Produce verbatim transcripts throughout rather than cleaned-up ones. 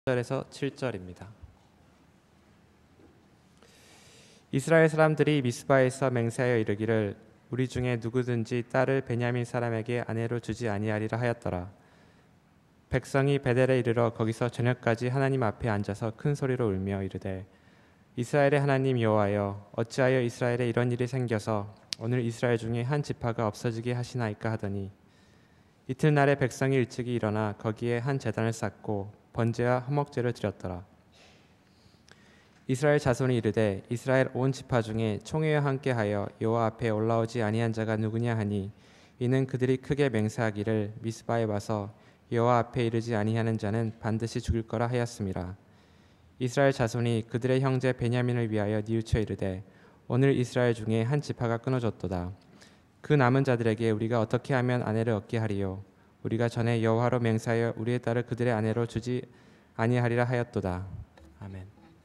절에서 칠 절입니다. 이스라엘 사람들이 미스바에서 맹세하여 이르기를 우리 중에 누구든지 딸을 베냐민 사람에게 아내로 주지 아니하리라 하였더라. 백성이 베델에 이르러 거기서 저녁까지 하나님 앞에 앉아서 큰 소리로 울며 이르되 이스라엘의 하나님 여호와여 어찌하여 이스라엘에 이런 일이 생겨서 오늘 이스라엘 중에 한 지파가 없어지게 하시나이까 하더니 이튿날에 백성이 일찍이 일어나 거기에 한 제단을 쌓고 번제와 화목제를 드렸더라. 이스라엘 자손이 이르되 이스라엘 온 지파 중에 총회와 함께하여 여호와 앞에 올라오지 아니한 자가 누구냐 하니 이는 그들이 크게 맹세하기를 미스바에 와서 여호와 앞에 이르지 아니하는 자는 반드시 죽일 거라 하였음이라. 이스라엘 자손이 그들의 형제 베냐민을 위하여 뉘우쳐 이르되 오늘 이스라엘 중에 한 지파가 끊어졌도다. 그 남은 자들에게 우리가 어떻게 하면 아내를 얻게 하리요? 우리가 전에 여호와로 맹세하여 우리의 딸을 그들의 아내로 주지 아니하리라 하였도다. 아멘.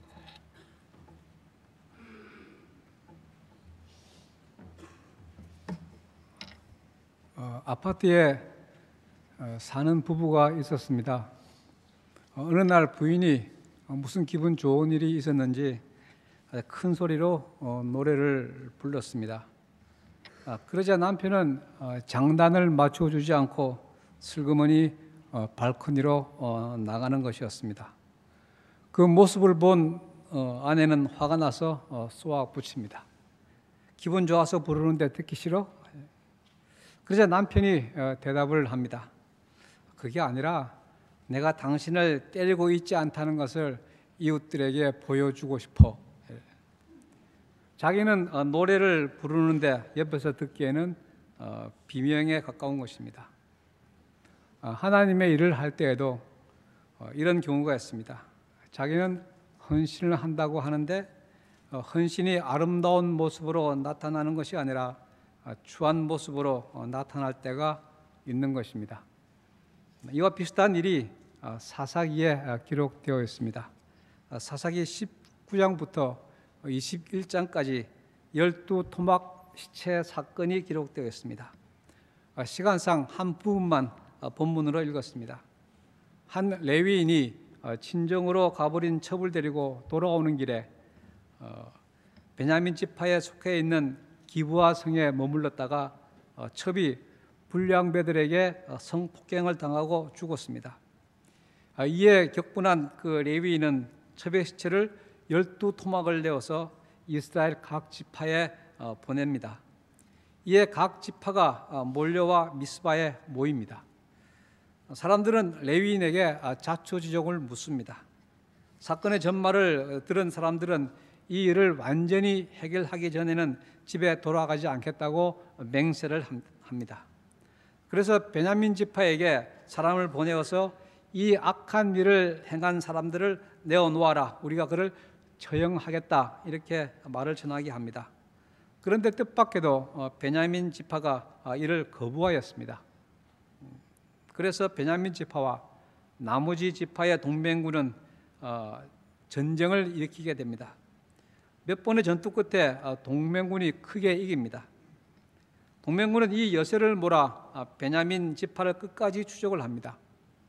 어, 아파트에 어, 사는 부부가 있었습니다. 어, 어느 날 부인이 어, 무슨 기분 좋은 일이 있었는지 큰 소리로 어, 노래를 불렀습니다. 아, 그러자 남편은 어, 장단을 맞춰주지 않고 슬그머니 어, 발코니로 어, 나가는 것이었습니다. 그 모습을 본 어, 아내는 화가 나서 어, 쏘아 붙입니다. 기분 좋아서 부르는데 듣기 싫어? 그러자 남편이 어, 대답을 합니다. 그게 아니라 내가 당신을 때리고 있지 않다는 것을 이웃들에게 보여주고 싶어. 자기는 어, 노래를 부르는데 옆에서 듣기에는 어, 비명에 가까운 것입니다. 어, 하나님의 일을 할 때에도 어, 이런 경우가 있습니다. 자기는 헌신을 한다고 하는데 어, 헌신이 아름다운 모습으로 나타나는 것이 아니라 어, 추한 모습으로 어, 나타날 때가 있는 것입니다. 이와 비슷한 일이 어, 사사기에 어, 기록되어 있습니다. 어, 사사기 십구 장부터 이십일 장까지 열두 토막 시체 사건이 기록되어 있습니다. 어, 시간상 한 부분만 어, 본문으로 읽었습니다. 한 레위인이 어, 친정으로 가버린 첩을 데리고 돌아오는 길에 어, 베냐민 지파에 속해 있는 기브아 성에 머물렀다가 어, 첩이 불량배들에게 어, 성폭행을 당하고 죽었습니다. 어, 이에 격분한 그 레위인은 첩의 시체를 열두 토막을 내어서 이스라엘 각 지파에 어, 보냅니다. 이에 각 지파가 어, 몰려와 미스바에 모입니다. 사람들은 레위인에게 자초지종을 묻습니다. 사건의 전말을 들은 사람들은 이 일을 완전히 해결하기 전에는 집에 돌아가지 않겠다고 맹세를 합니다. 그래서 베냐민 지파에게 사람을 보내어서 이 악한 일을 행한 사람들을 내어놓아라. 우리가 그를 처형하겠다. 이렇게 말을 전하게 합니다. 그런데 뜻밖에도 베냐민 지파가 이를 거부하였습니다. 그래서 베냐민 지파와 나머지 지파의 동맹군은 어, 전쟁을 일으키게 됩니다. 몇 번의 전투 끝에 어, 동맹군이 크게 이깁니다. 동맹군은 이 여세를 몰아 어, 베냐민 지파를 끝까지 추적을 합니다.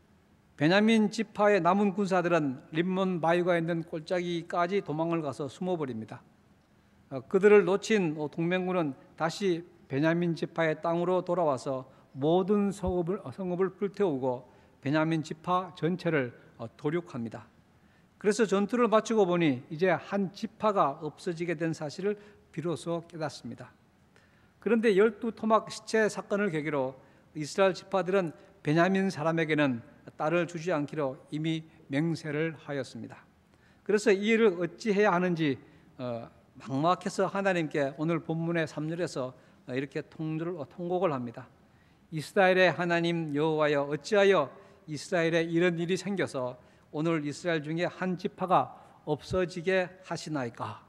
베냐민 지파의 남은 군사들은 림몬 바위가 있는 골짜기까지 도망을 가서 숨어버립니다. 어, 그들을 놓친 동맹군은 다시 베냐민 지파의 땅으로 돌아와서 모든 성읍을, 성읍을 불태우고 베냐민 지파 전체를 도륙합니다. 그래서 전투를 마치고 보니 이제 한 지파가 없어지게 된 사실을 비로소 깨닫습니다. 그런데 열두 토막 시체 사건을 계기로 이스라엘 지파들은 베냐민 사람에게는 딸을 주지 않기로 이미 맹세를 하였습니다. 그래서 이 일을 어찌해야 하는지 어, 막막해서 하나님께 오늘 본문의 삼 절에서 이렇게 통곡을, 통곡을 합니다. 이스라엘의 하나님 여호와여 어찌하여 이스라엘에 이런 일이 생겨서 오늘 이스라엘 중에 한 지파가 없어지게 하시나이까.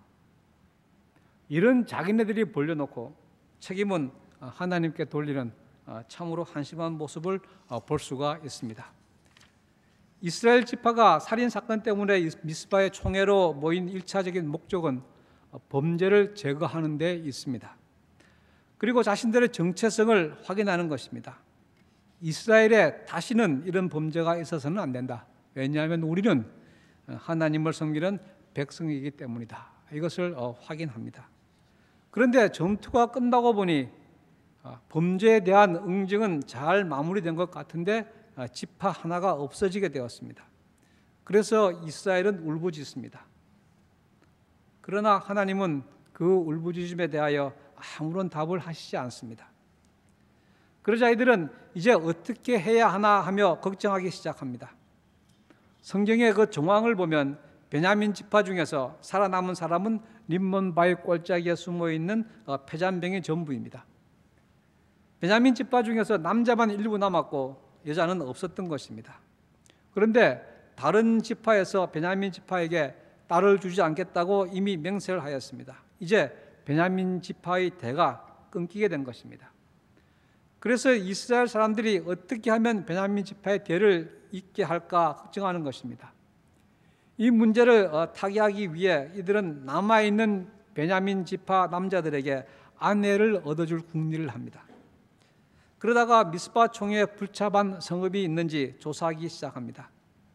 이런 자기네들이 벌려놓고 책임은 하나님께 돌리는 참으로 한심한 모습을 볼 수가 있습니다. 이스라엘 지파가 살인사건 때문에 미스바의 총회로 모인 일차적인 목적은 범죄를 제거하는 데 있습니다. 그리고 자신들의 정체성을 확인하는 것입니다. 이스라엘에 다시는 이런 범죄가 있어서는 안 된다. 왜냐하면 우리는 하나님을 섬기는 백성이기 때문이다. 이것을 확인합니다. 그런데 전투가 끝나고 보니 범죄에 대한 응징은 잘 마무리된 것 같은데 지파 하나가 없어지게 되었습니다. 그래서 이스라엘은 울부짖습니다. 그러나 하나님은 그 울부짖음에 대하여 아무런 답을 하시지 않습니다. 그러자 이들은 이제 어떻게 해야 하나 하며 걱정하기 시작합니다. 성경의 그 정황을 보면 베냐민 지파 중에서 살아남은 사람은 림몬 바위 골짜기에 숨어 있는 패잔병의 전부입니다. 베냐민 지파 중에서 남자만 일부 남았고 여자는 없었던 것입니다. 그런데 다른 지파에서 베냐민 지파에게 딸을 주지 않겠다고 이미 맹세를 하였습니다. 이제 베냐민 지파의 대가 끊기게 된 것입니다. 그래서 이스라엘 사람들이 어떻게 하면 베냐민 지파의 대를 잇게 할까 걱정하는 것입니다. 이 문제를 타개하기 위해 이들은 남아있는 베냐민 지파 남자들에게 아내를 얻어줄 궁리를 합니다. 그러다가 미스파 총에 불참한 성읍이 있는지 조사하기 시작합니다.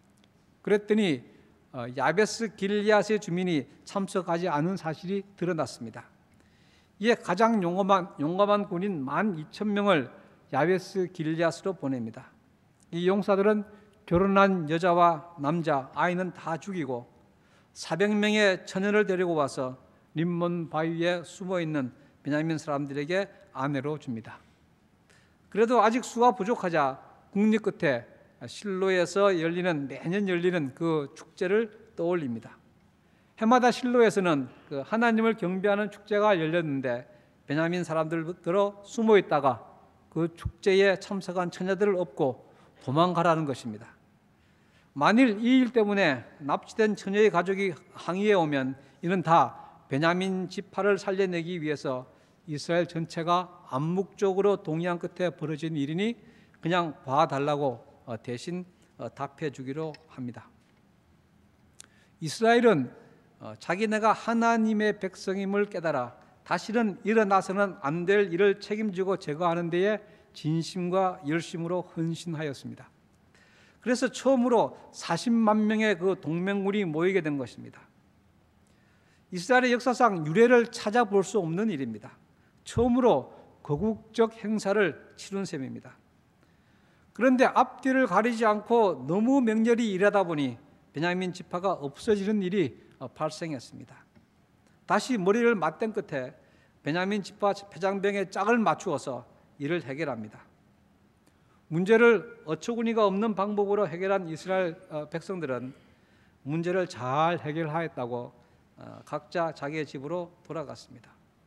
그랬더니 야베스 길리앗의 주민이 참석하지 않은 사실이 드러났습니다. 이에 가장 용감한, 용감한 군인 만 이천 명을 야베스 길리앗으로 보냅니다. 이 용사들은 결혼한 여자와 남자, 아이는 다 죽이고 사백 명의 처녀를 데리고 와서 림몬 바위에 숨어있는 베냐민 사람들에게 아내로 줍니다. 그래도 아직 수가 부족하자 국리 끝에 실로에서 열리는 매년 열리는 그 축제를 떠올립니다. 해마다 실로에서는 그 하나님을 경배하는 축제가 열렸는데 베냐민 사람들들어 숨어 있다가 그 축제에 참석한 처녀들을 업고 도망가라는 것입니다. 만일 이 일 때문에 납치된 처녀의 가족이 항의해 오면 이는 다 베냐민 지파를 살려내기 위해서 이스라엘 전체가 암묵적으로 동의한 끝에 벌어진 일이니 그냥 봐달라고 대신 답해 주기로 합니다. 이스라엘은 자기네가 하나님의 백성임을 깨달아 다시는 일어나서는 안 될 일을 책임지고 제거하는 데에 진심과 열심으로 헌신하였습니다. 그래서 처음으로 사십만 명의 그 동맹군이 모이게 된 것입니다. 이스라엘의 역사상 유례를 찾아볼 수 없는 일입니다. 처음으로 거국적 행사를 치른 셈입니다. 그런데 앞뒤를 가리지 않고 너무 맹렬히 일하다 보니 베냐민 지파가 없어지는 일이 발생했습니다. 다시 머리를 맞댄 끝에 베냐민 지파 패장병의 짝을 맞추어서 이를 해결합니다. 문제를 어처구니가 없는 방법으로 해결한 이스라엘 백성들은 문제를 잘 해결하였다고 각자 자기의 집으로 돌아갔습니다.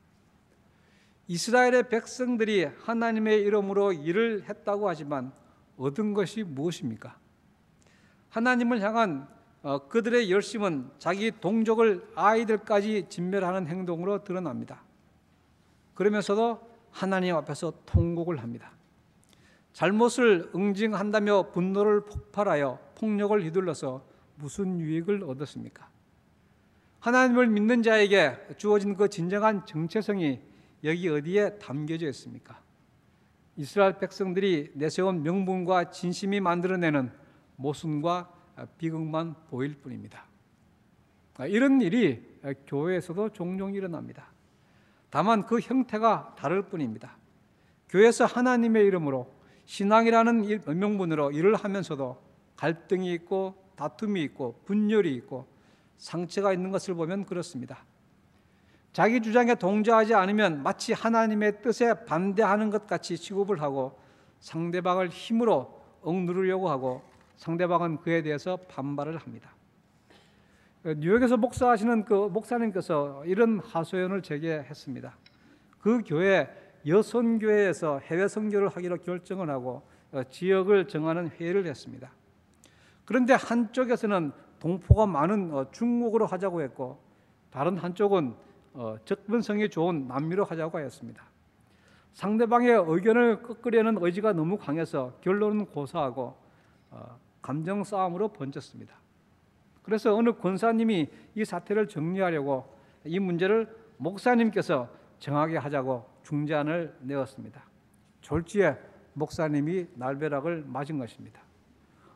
이스라엘의 백성들이 하나님의 이름으로 일을 했다고 하지만 얻은 것이 무엇입니까? 하나님을 향한 그들의 열심은 자기 동족을 아이들까지 진멸하는 행동으로 드러납니다. 그러면서도 하나님 앞에서 통곡을 합니다. 잘못을 응징한다며 분노를 폭발하여 폭력을 휘둘러서 무슨 유익을 얻었습니까? 하나님을 믿는 자에게 주어진 그 진정한 정체성이 여기 어디에 담겨져 있습니까? 이스라엘 백성들이 내세운 명분과 진심이 만들어내는 모순과 비극만 보일 뿐입니다. 이런 일이 교회에서도 종종 일어납니다. 다만 그 형태가 다를 뿐입니다. 교회에서 하나님의 이름으로 신앙이라는 명분으로 일을 하면서도 갈등이 있고 다툼이 있고 분열이 있고 상처가 있는 것을 보면 그렇습니다. 자기 주장에 동조하지 않으면 마치 하나님의 뜻에 반대하는 것 같이 취급을 하고 상대방을 힘으로 억누르려고 하고 상대방은 그에 대해서 반발을 합니다. 뉴욕에서 목사하시는 그 목사님께서 이런 하소연을 제기했습니다. 그 교회 여선교회에서 해외 선교를 하기로 결정을 하고 지역을 정하는 회의를 했습니다. 그런데 한쪽에서는 동포가 많은 중국으로 하자고 했고 다른 한쪽은 접근성이 좋은 남미로 하자고 하였습니다. 상대방의 의견을 꺾으려는 의지가 너무 강해서 결론은 고사하고 감정 싸움으로 번졌습니다. 그래서 어느 권사님이 이 사태를 정리하려고 이 문제를 목사님께서 정하게 하자고 중재안을 내었습니다. 졸지에 목사님이 날벼락을 맞은 것입니다.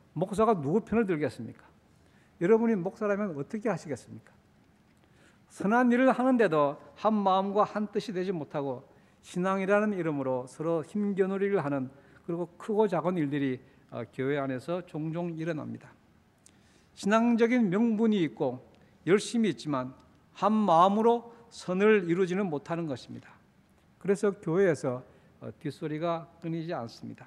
목사가 누구 편을 들겠습니까? 여러분이 목사라면 어떻게 하시겠습니까? 선한 일을 하는데도 한 마음과 한 뜻이 되지 못하고 신앙이라는 이름으로 서로 힘겨누리를 하는, 그리고 크고 작은 일들이 교회 안에서 종종 일어납니다. 신앙적인 명분이 있고 열심이 있지만 한 마음으로 선을 이루지는 못하는 것입니다. 그래서 교회에서 뒷소리가 끊이지 않습니다.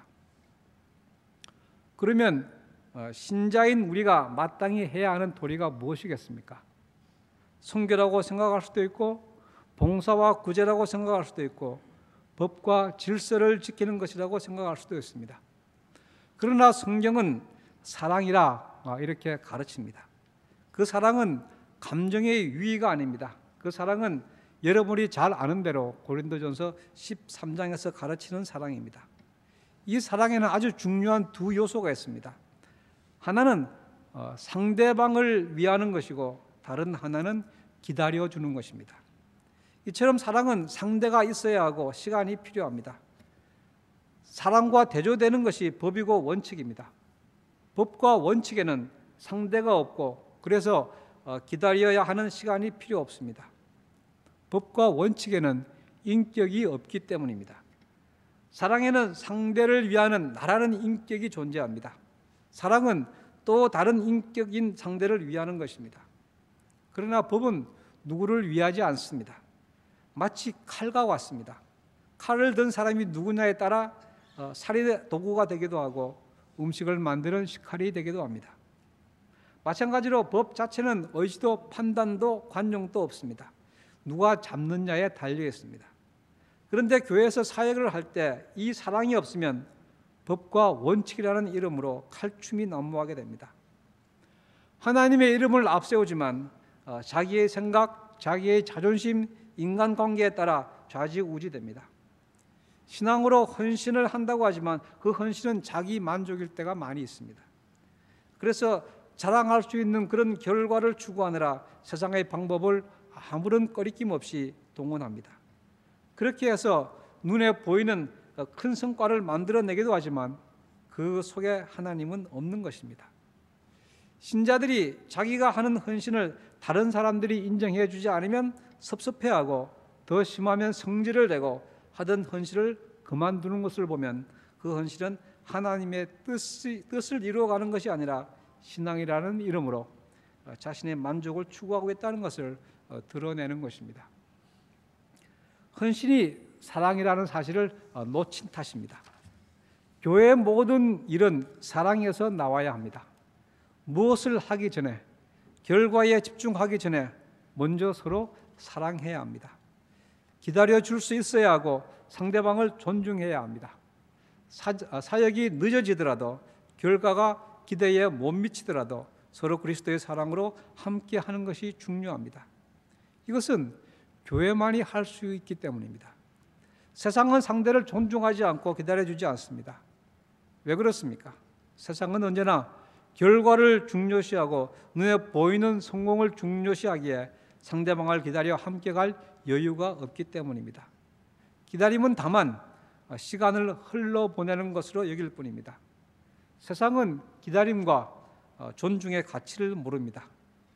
그러면 신자인 우리가 마땅히 해야 하는 도리가 무엇이겠습니까? 선교라고 생각할 수도 있고 봉사와 구제라고 생각할 수도 있고 법과 질서를 지키는 것이라고 생각할 수도 있습니다. 그러나 성경은 사랑이라 이렇게 가르칩니다. 그 사랑은 감정의 유의가 아닙니다. 그 사랑은 여러분이 잘 아는 대로 고린도전서 십삼 장에서 가르치는 사랑입니다. 이 사랑에는 아주 중요한 두 요소가 있습니다. 하나는 상대방을 위하는 것이고 다른 하나는 기다려주는 것입니다. 이처럼 사랑은 상대가 있어야 하고 시간이 필요합니다. 사랑과 대조되는 것이 법이고 원칙입니다. 법과 원칙에는 상대가 없고 그래서 기다려야 하는 시간이 필요 없습니다. 법과 원칙에는 인격이 없기 때문입니다. 사랑에는 상대를 위하는 나라는 인격이 존재합니다. 사랑은 또 다른 인격인 상대를 위하는 것입니다. 그러나 법은 누구를 위하지 않습니다. 마치 칼과 같습니다. 칼을 든 사람이 누구냐에 따라 살인의 도구가 되기도 하고 음식을 만드는 식칼이 되기도 합니다. 마찬가지로 법 자체는 의지도 판단도 관용도 없습니다. 누가 잡느냐에 달려 있습니다. 그런데 교회에서 사역을 할 때 이 사랑이 없으면 법과 원칙이라는 이름으로 칼춤이 난무하게 됩니다. 하나님의 이름을 앞세우지만 자기의 생각, 자기의 자존심, 인간관계에 따라 좌지우지됩니다. 신앙으로 헌신을 한다고 하지만 그 헌신은 자기 만족일 때가 많이 있습니다. 그래서 자랑할 수 있는 그런 결과를 추구하느라 세상의 방법을 아무런 꺼리낌 없이 동원합니다. 그렇게 해서 눈에 보이는 큰 성과를 만들어내기도 하지만 그 속에 하나님은 없는 것입니다. 신자들이 자기가 하는 헌신을 다른 사람들이 인정해 주지 않으면 섭섭해하고 더 심하면 성질을 내고 하던 헌신을 그만두는 것을 보면 그 헌신은 하나님의 뜻이, 뜻을 이루어가는 것이 아니라 신앙이라는 이름으로 자신의 만족을 추구하고 있다는 것을 드러내는 것입니다. 헌신이 사랑이라는 사실을 놓친 탓입니다. 교회의 모든 일은 사랑에서 나와야 합니다. 무엇을 하기 전에, 결과에 집중하기 전에 먼저 서로 사랑해야 합니다. 기다려줄 수 있어야 하고 상대방을 존중해야 합니다. 사, 사역이 늦어지더라도 결과가 기대에 못 미치더라도 서로 그리스도의 사랑으로 함께 하는 것이 중요합니다. 이것은 교회만이 할 수 있기 때문입니다. 세상은 상대를 존중하지 않고 기다려주지 않습니다. 왜 그렇습니까? 세상은 언제나 결과를 중요시하고 눈에 보이는 성공을 중요시하기에 상대방을 기다려 함께 갈 여유가 없기 때문입니다. 기다림은 다만 시간을 흘러보내는 것으로 여길 뿐입니다. 세상은 기다림과 존중의 가치를 모릅니다.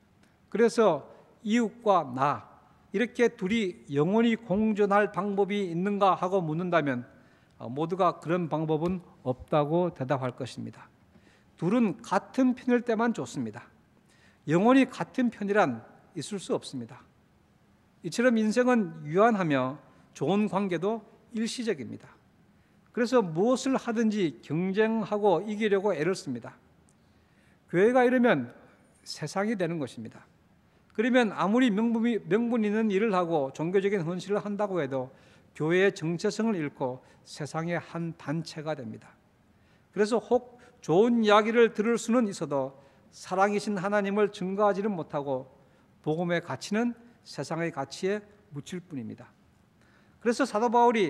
그래서 이웃과 나 이렇게 둘이 영원히 공존할 방법이 있는가 하고 묻는다면 모두가 그런 방법은 없다고 대답할 것입니다. 둘은 같은 편일 때만 좋습니다. 영원히 같은 편이란 있을 수 없습니다. 이처럼 인생은 유한하며 좋은 관계도 일시적입니다. 그래서 무엇을 하든지 경쟁하고 이기려고 애를 씁니다. 교회가 이러면 세상이 되는 것입니다. 그러면 아무리 명분이, 명분 있는 일을 하고 종교적인 헌신을 한다고 해도 교회의 정체성을 잃고 세상의 한 단체가 됩니다. 그래서 혹 좋은 이야기를 들을 수는 있어도 사랑이신 하나님을 증거하지는 못하고 복음의 가치는 세상의 가치에 묻힐 뿐입니다. 그래서 사도 바울이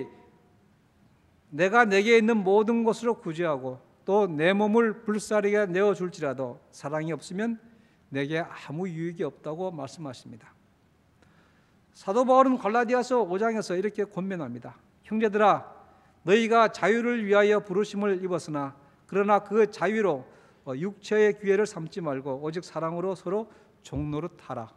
내가 내게 있는 모든 것으로 구제하고 또 내 몸을 불사르게 내어줄지라도 사랑이 없으면 내게 아무 유익이 없다고 말씀하십니다. 사도 바울은 갈라디아서 오 장에서 이렇게 권면합니다. 형제들아, 너희가 자유를 위하여 부르심을 입었으나 그러나 그 자유로 육체의 기회를 삼지 말고 오직 사랑으로 서로 종노릇하라.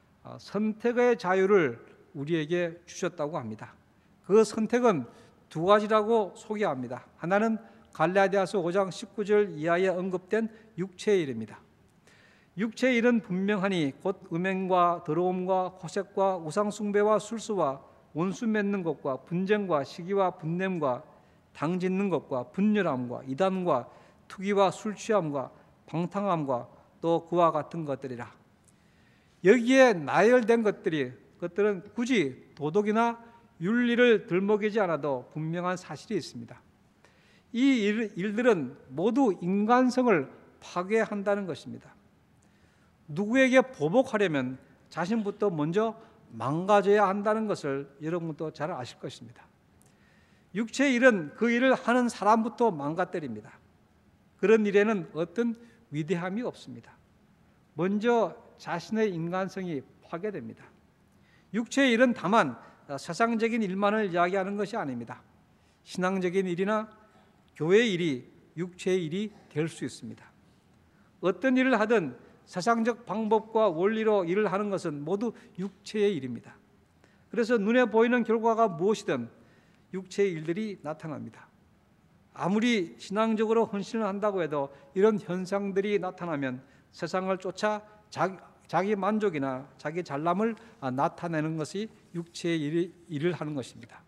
선택의 자유를 우리에게 주셨다고 합니다. 그 선택은 두 가지라고 소개합니다. 하나는 갈라디아서 오 장 십구 절 이하에 언급된 육체의 일입니다. 육체의 일은 분명하니 곧 음행과 더러움과 호색과 우상숭배와 술수와 원수 맺는 것과 분쟁과 시기와 분냄과 당짓는 것과 분열함과 이단과 투기와 술취함과 방탕함과 또 그와 같은 것들이라. 여기에 나열된 것들이 그것들은 굳이 도덕이나 윤리를 들먹이지 않아도 분명한 사실이 있습니다. 이 일, 일들은 모두 인간성을 파괴한다는 것입니다. 누구에게 보복하려면 자신부터 먼저 망가져야 한다는 것을 여러분도 잘 아실 것입니다. 육체의 일은 그 일을 하는 사람부터 망가뜨립니다. 그런 일에는 어떤 위대함이 없습니다. 먼저 자신의 인간성이 파괴됩니다. 육체의 일은 다만 세상적인 일만을 이야기하는 것이 아닙니다. 신앙적인 일이나 교회 일이 육체의 일이 될 수 있습니다. 어떤 일을 하든 세상적 방법과 원리로 일을 하는 것은 모두 육체의 일입니다. 그래서 눈에 보이는 결과가 무엇이든 육체의 일들이 나타납니다. 아무리 신앙적으로 헌신을 한다고 해도 이런 현상들이 나타나면 세상을 쫓아 자기, 자기 만족이나 자기 잘남을 나타내는 것이 육체의 일, 일을 하는 것입니다.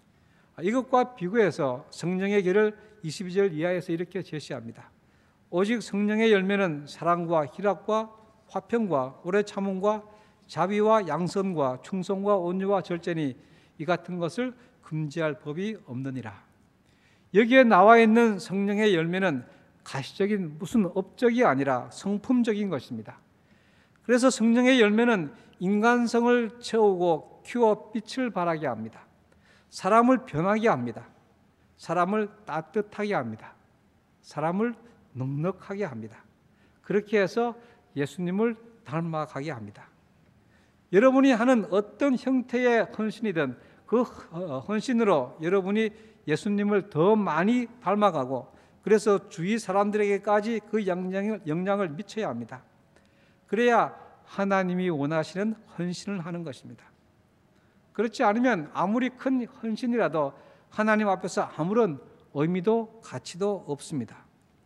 이것과 비교해서 성령의 길을 이십이 절 이하에서 이렇게 제시합니다. 오직 성령의 열매는 사랑과 희락과 화평과 오래 참음과 자비와 양선과 충성과 온유와 절제니 이 같은 것을 금지할 법이 없느니라. 여기에 나와 있는 성령의 열매는 가시적인 무슨 업적이 아니라 성품적인 것입니다. 그래서 성령의 열매는 인간성을 채우고 키워 빛을 발하게 합니다. 사람을 변하게 합니다. 사람을 따뜻하게 합니다. 사람을 넉넉하게 합니다. 그렇게 해서 예수님을 닮아가게 합니다. 여러분이 하는 어떤 형태의 헌신이든 그 헌신으로 여러분이 예수님을 더 많이 닮아가고 그래서 주위 사람들에게까지 그 영향을, 영향을 미쳐야 합니다. 그래야 하나님이 원하시는 헌신을 하는 것입니다. 그렇지 않으면 아무리 큰 헌신이라도 하나님 앞에서 아무런 의미도 가치도 없습니다.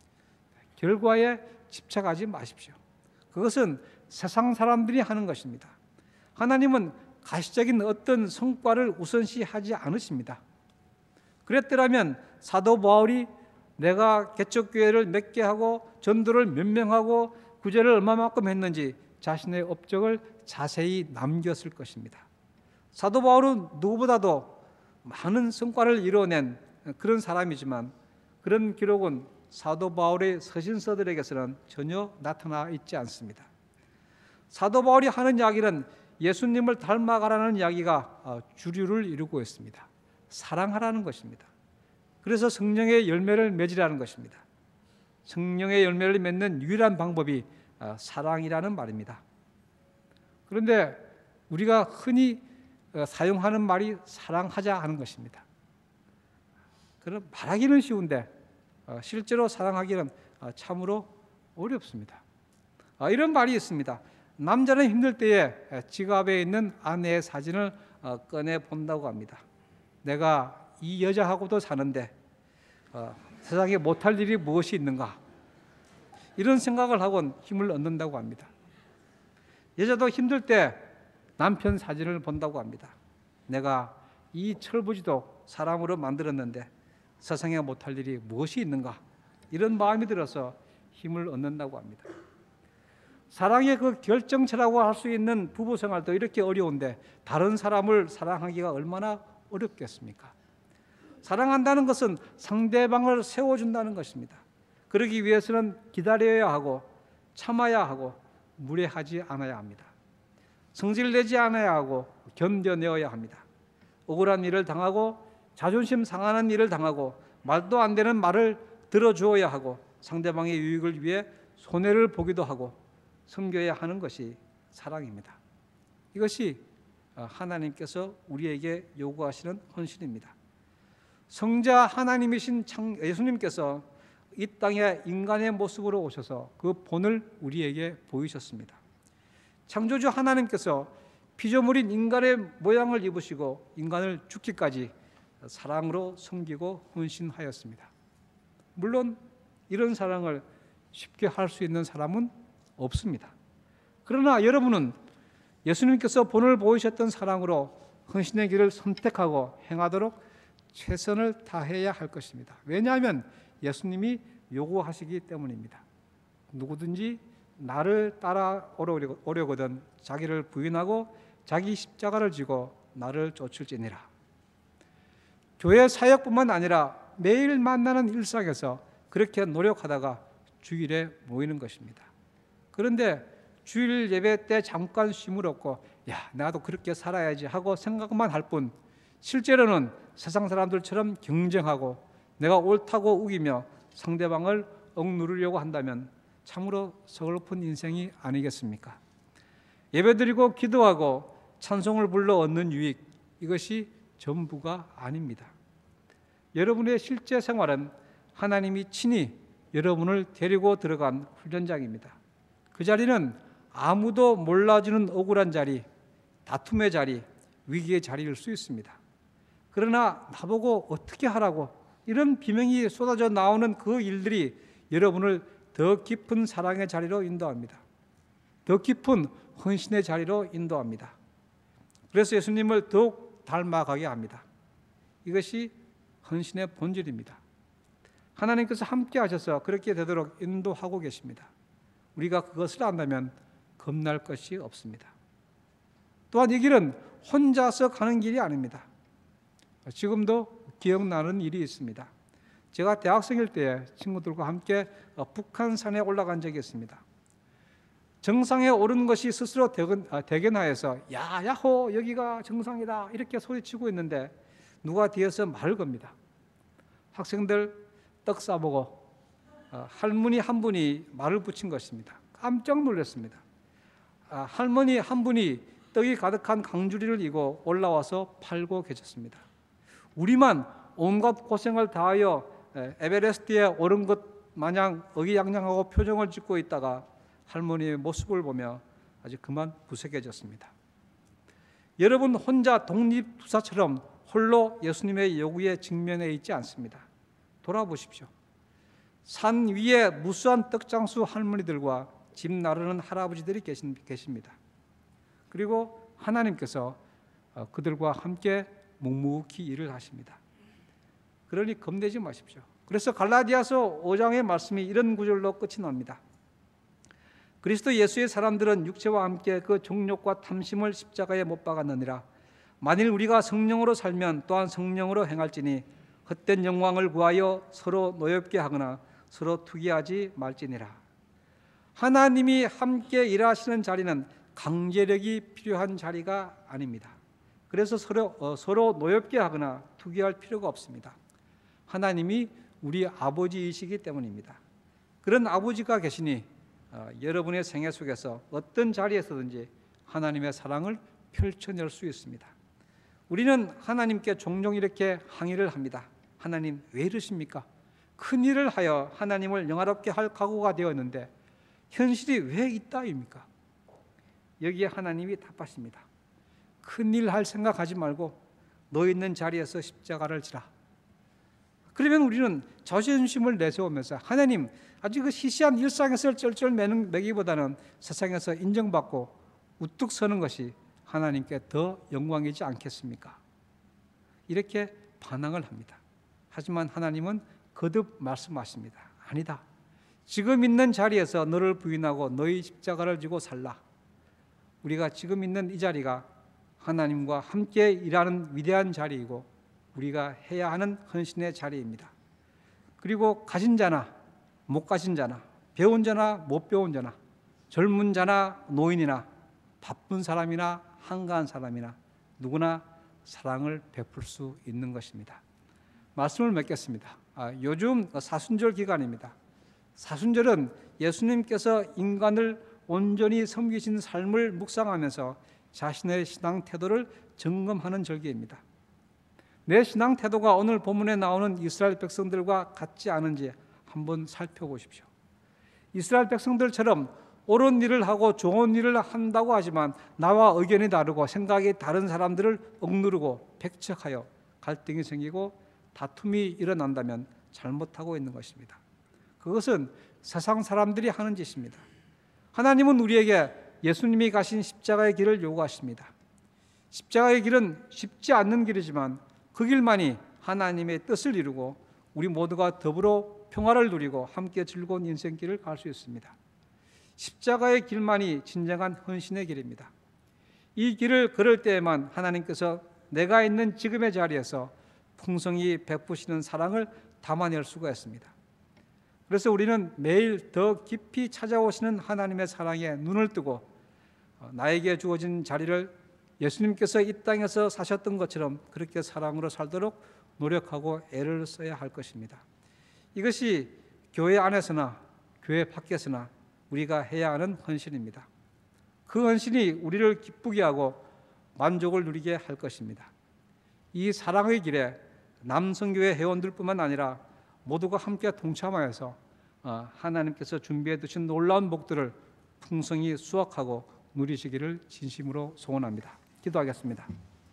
결과에 집착하지 마십시오. 그것은 세상 사람들이 하는 것입니다. 하나님은 가시적인 어떤 성과를 우선시하지 않으십니다. 그랬더라면 사도 바울이 내가 개척교회를 몇 개 하고 전도를 몇 명 하고 구제를 얼마만큼 했는지 자신의 업적을 자세히 남겼을 것입니다. 사도 바울은 누구보다도 많은 성과를 이뤄낸 그런 사람이지만 그런 기록은 사도 바울의 서신서들에게서는 전혀 나타나 있지 않습니다. 사도 바울이 하는 이야기는 예수님을 닮아가라는 이야기가 주류를 이루고 있습니다. 사랑하라는 것입니다. 그래서 성령의 열매를 맺으라는 것입니다. 성령의 열매를 맺는 유일한 방법이 사랑이라는 말입니다. 그런데 우리가 흔히 사용하는 말이 사랑하자 하는 것입니다. 그럼 말하기는 쉬운데 실제로 사랑하기는 참으로 어렵습니다. 이런 말이 있습니다. 남자는 힘들 때에 지갑에 있는 아내의 사진을 꺼내 본다고 합니다. 내가 이 여자하고도 사는데 세상에 못할 일이 무엇이 있는가? 이런 생각을 하곤 힘을 얻는다고 합니다. 여자도 힘들 때 남편 사진을 본다고 합니다. 내가 이 철부지도 사람으로 만들었는데 세상에 못할 일이 무엇이 있는가? 이런 마음이 들어서 힘을 얻는다고 합니다. 사랑의 그 결정체라고 할 수 있는 부부 생활도 이렇게 어려운데 다른 사람을 사랑하기가 얼마나 어렵겠습니까? 사랑한다는 것은 상대방을 세워준다는 것입니다. 그러기 위해서는 기다려야 하고 참아야 하고 무례하지 않아야 합니다. 성질내지 않아야 하고 견뎌내어야 합니다. 억울한 일을 당하고 자존심 상하는 일을 당하고 말도 안 되는 말을 들어주어야 하고 상대방의 유익을 위해 손해를 보기도 하고 섬겨야 하는 것이 사랑입니다. 이것이 하나님께서 우리에게 요구하시는 헌신입니다. 성자 하나님이신 예수님께서 이 땅에 인간의 모습으로 오셔서 그 본을 우리에게 보이셨습니다. 창조주 하나님께서 피조물인 인간의 모양을 입으시고 인간을 죽기까지 사랑으로 섬기고 헌신하였습니다. 물론 이런 사랑을 쉽게 할 수 있는 사람은 없습니다. 그러나 여러분은 예수님께서 본을 보이셨던 사랑으로 헌신의 길을 선택하고 행하도록 최선을 다해야 할 것입니다. 왜냐하면 예수님이 요구하시기 때문입니다. 누구든지 나를 따라오려거든 자기를 부인하고 자기 십자가를 지고 나를 쫓을지니라. 교회 사역뿐만 아니라 매일 만나는 일상에서 그렇게 노력하다가 주일에 모이는 것입니다. 그런데 주일 예배 때 잠깐 쉼을 얻고 야 나도 그렇게 살아야지 하고 생각만 할 뿐 실제로는 세상 사람들처럼 경쟁하고 내가 옳다고 우기며 상대방을 억누르려고 한다면 참으로 서글픈 인생이 아니겠습니까? 예배드리고 기도하고 찬송을 불러 얻는 유익, 이것이 전부가 아닙니다. 여러분의 실제 생활은 하나님이 친히 여러분을 데리고 들어간 훈련장입니다. 그 자리는 아무도 몰라주는 억울한 자리, 다툼의 자리, 위기의 자리일 수 있습니다. 그러나 나보고 어떻게 하라고 이런 비명이 쏟아져 나오는 그 일들이 여러분을 더 깊은 사랑의 자리로 인도합니다. 더 깊은 헌신의 자리로 인도합니다. 그래서 예수님을 더욱 닮아가게 합니다. 이것이 헌신의 본질입니다. 하나님께서 함께 하셔서 그렇게 되도록 인도하고 계십니다. 우리가 그것을 안다면 겁날 것이 없습니다. 또한 이 길은 혼자서 가는 길이 아닙니다. 지금도 기억나는 일이 있습니다. 제가 대학생일 때 친구들과 함께 북한산에 올라간 적이 있습니다. 정상에 오른 것이 스스로 대견하여서 야 야호 여기가 정상이다 이렇게 소리치고 있는데 누가 뒤에서 말을 겁니다. 학생들 떡 싸보고 할머니 한 분이 말을 붙인 것입니다. 깜짝 놀랐습니다. 할머니 한 분이 떡이 가득한 강주리를 이고 올라와서 팔고 계셨습니다. 우리만 온갖 고생을 다하여 에베레스트에 오른 것 마냥 의기양양하고 표정을 짓고 있다가 할머니의 모습을 보며 아주 그만 부색해졌습니다. 여러분 혼자 독립투사처럼 홀로 예수님의 요구에 직면해 있지 않습니다. 돌아보십시오. 산 위에 무수한 떡장수 할머니들과 집 나르는 할아버지들이 계십니다. 그리고 하나님께서 그들과 함께 묵묵히 일을 하십니다. 그러니 겁내지 마십시오. 그래서 갈라디아서 오 장의 말씀이 이런 구절로 끝이 납니다. 그리스도 예수의 사람들은 육체와 함께 그 정욕과 탐심을 십자가에 못 박았느니라. 만일 우리가 성령으로 살면 또한 성령으로 행할지니 헛된 영광을 구하여 서로 노엽게 하거나 서로 투기하지 말지니라. 하나님이 함께 일하시는 자리는 강제력이 필요한 자리가 아닙니다. 그래서 서로, 어, 서로 노엽게 하거나 투기할 필요가 없습니다. 하나님이 우리 아버지이시기 때문입니다. 그런 아버지가 계시니 어, 여러분의 생애 속에서 어떤 자리에서든지 하나님의 사랑을 펼쳐낼 수 있습니다. 우리는 하나님께 종종 이렇게 항의를 합니다. 하나님 왜 이러십니까? 큰 일을 하여 하나님을 영화롭게 할 각오가 되었는데 현실이 왜 이따위입니까? 여기에 하나님이 답하십니다. 큰일 할 생각하지 말고 너 있는 자리에서 십자가를 지라. 그러면 우리는 자존심을 내세우면서 하나님 아주 그 시시한 일상에서 쩔쩔매기보다는 세상에서 인정받고 우뚝 서는 것이 하나님께 더 영광이지 않겠습니까? 이렇게 반항을 합니다. 하지만 하나님은 거듭 말씀하십니다. 아니다. 지금 있는 자리에서 너를 부인하고 너희 십자가를 지고 살라. 우리가 지금 있는 이 자리가 하나님과 함께 일하는 위대한 자리이고 우리가 해야 하는 헌신의 자리입니다. 그리고 가진 자나 못 가진 자나 배운 자나 못 배운 자나 젊은 자나 노인이나 바쁜 사람이나 한가한 사람이나 누구나 사랑을 베풀 수 있는 것입니다. 말씀을 맺겠습니다. 아, 요즘 사순절 기간입니다. 사순절은 예수님께서 인간을 온전히 섬기신 삶을 묵상하면서 자신의 신앙 태도를 점검하는 절기입니다. 내 신앙 태도가 오늘 본문에 나오는 이스라엘 백성들과 같지 않은지 한번 살펴보십시오. 이스라엘 백성들처럼 옳은 일을 하고 좋은 일을 한다고 하지만 나와 의견이 다르고 생각이 다른 사람들을 억누르고 백척하여 갈등이 생기고 다툼이 일어난다면 잘못하고 있는 것입니다. 그것은 세상 사람들이 하는 짓입니다. 하나님은 우리에게 예수님이 가신 십자가의 길을 요구하십니다. 십자가의 길은 쉽지 않는 길이지만 그 길만이 하나님의 뜻을 이루고 우리 모두가 더불어 평화를 누리고 함께 즐거운 인생길을 갈 수 있습니다. 십자가의 길만이 진정한 헌신의 길입니다. 이 길을 걸을 때에만 하나님께서 내가 있는 지금의 자리에서 풍성히 베푸시는 사랑을 담아낼 수가 있습니다. 그래서 우리는 매일 더 깊이 찾아오시는 하나님의 사랑에 눈을 뜨고 나에게 주어진 자리를 예수님께서 이 땅에서 사셨던 것처럼 그렇게 사랑으로 살도록 노력하고 애를 써야 할 것입니다. 이것이 교회 안에서나 교회 밖에서나 우리가 해야 하는 헌신입니다. 그 헌신이 우리를 기쁘게 하고 만족을 누리게 할 것입니다. 이 사랑의 길에 남성교회 회원들뿐만 아니라 모두가 함께 동참하여서 하나님께서 준비해 두신 놀라운 복들을 풍성히 수확하고 누리시기를 진심으로 소원합니다. 기도하겠습니다.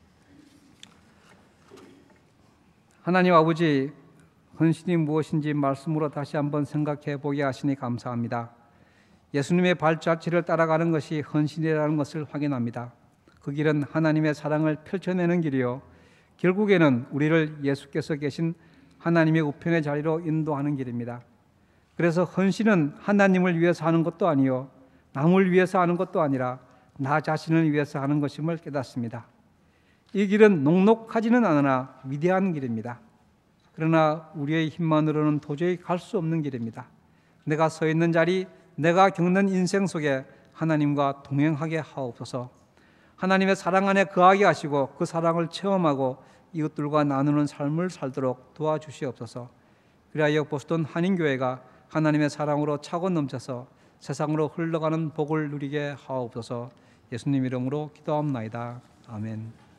하나님 아버지, 헌신이 무엇인지 말씀으로 다시 한번 생각해 보게 하시니 감사합니다. 예수님의 발자취를 따라가는 것이 헌신이라는 것을 확인합니다. 그 길은 하나님의 사랑을 펼쳐내는 길이요, 결국에는 우리를 예수께서 계신 하나님의 우편의 자리로 인도하는 길입니다. 그래서 헌신은 하나님을 위해서 하는 것도 아니요, 남을 위해서 하는 것도 아니라 나 자신을 위해서 하는 것임을 깨닫습니다. 이 길은 녹록하지는 않으나 위대한 길입니다. 그러나 우리의 힘만으로는 도저히 갈 수 없는 길입니다. 내가 서 있는 자리, 내가 겪는 인생 속에 하나님과 동행하게 하옵소서. 하나님의 사랑 안에 거하게 하시고 그 사랑을 체험하고 이웃들과 나누는 삶을 살도록 도와주시옵소서. 그리하여 보스턴 한인교회가 하나님의 사랑으로 차고 넘쳐서 세상으로 흘러가는 복을 누리게 하옵소서. 예수님 이름으로 기도합나이다. 아멘.